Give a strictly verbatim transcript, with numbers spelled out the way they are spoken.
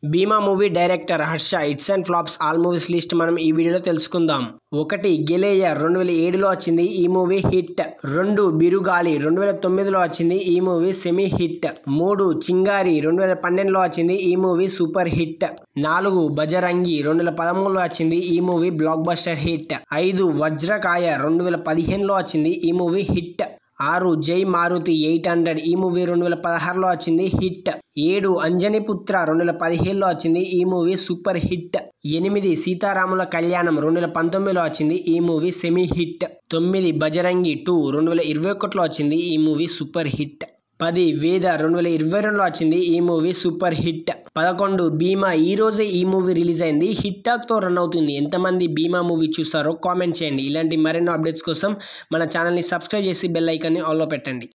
Bhima movie director Harsha hits and flops all movies list మనం ఈ వీడియోలో తెలుసుకుందాం. ఒకటి గెలేయ రెండు వేల ఏడులో వచ్చింది, ఈ మూవీ హిట్. రెండు బిరుగాలి రెండు వేల తొమ్మిదిలో వచ్చింది, ఈ మూవీ సెమీ హిట్. మూడు చింగారి రెండు వేల పన్నెండులో వచ్చింది, ఈ మూవీ సూపర్ హిట్. నాలుగు బజరంగి రెండు వేల పదమూడులో వచ్చింది, ఈ మూవీ బ్లాక్ బస్టర్ హిట్. ఐదు వజ్రకాయ రెండు వేల పదిహేనులో వచ్చింది, ఈ మూవీ హిట్. ఆరు జై మారుతి ఎయిట్ హండ్రెడ్ ఈ మూవీ రెండు వేల పదహారులో వచ్చింది, హిట్. ఏడు అంజనిపుత్ర రెండు వేల పదిహేనులో వచ్చింది, ఈ మూవీ సూపర్ హిట్. ఎనిమిది సీతారాముల కళ్యాణం రెండు వేల పంతొమ్మిదిలో వచ్చింది, ఈ మూవీ సెమీ హిట్. తొమ్మిది బజరంగి టూ రెండు వేల ఇరవై ఒకటిలో వచ్చింది, ఈ మూవీ సూపర్ హిట్. పది వేద రెండు వేల ఇరవై రెండులో వచ్చింది, ఈ మూవీ సూపర్ హిట్. పదకొండు భీమా ఈ రోజే ఈ మూవీ రిలీజ్ అయింది, హిట్ టాక్ తో రన్ అవుతుంది. ఎంతమంది భీమా మూవీ చూస్తారో కామెంట్ చేయండి. ఇలాంటి మరెన్నో అప్డేట్స్ కోసం మన ఛానల్ని సబ్స్క్రైబ్ చేసి బెల్ ఐకాన్ని ఆన్లో పెట్టండి.